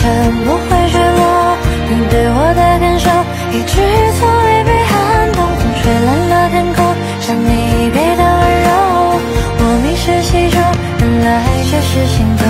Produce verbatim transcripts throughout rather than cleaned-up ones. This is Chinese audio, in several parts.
尘不会坠落。你对我的感受一直从未被撼动，风吹乱了天空，像你给的温柔，我迷失其中，原来这是心动。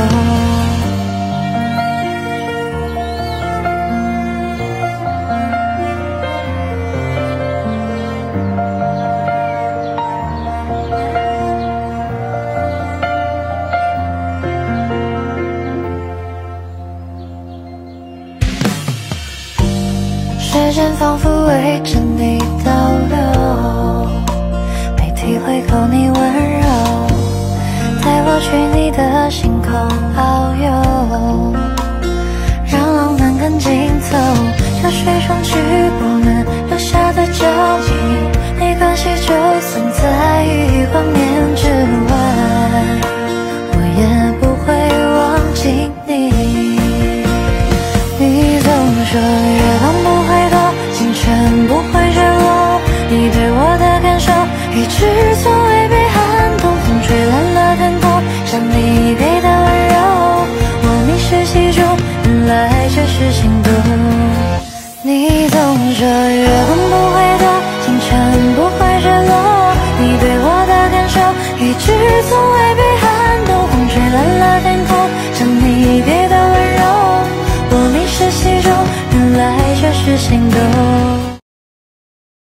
时间仿佛围着你倒流，没体会够你温柔，带我去你的星空遨游，让浪漫更紧凑。这水中去我们留下的脚印，没关系，就算在亿光年之外，我也不会忘记你。你总说月光不会躲，星辰不会坠落，你对我的感受一直从未被撼动，风吹乱了天空，像你给的温柔，我迷失其中，原来这是心动。你总说月光不会躲，星辰不会坠落，你对我的感受一直从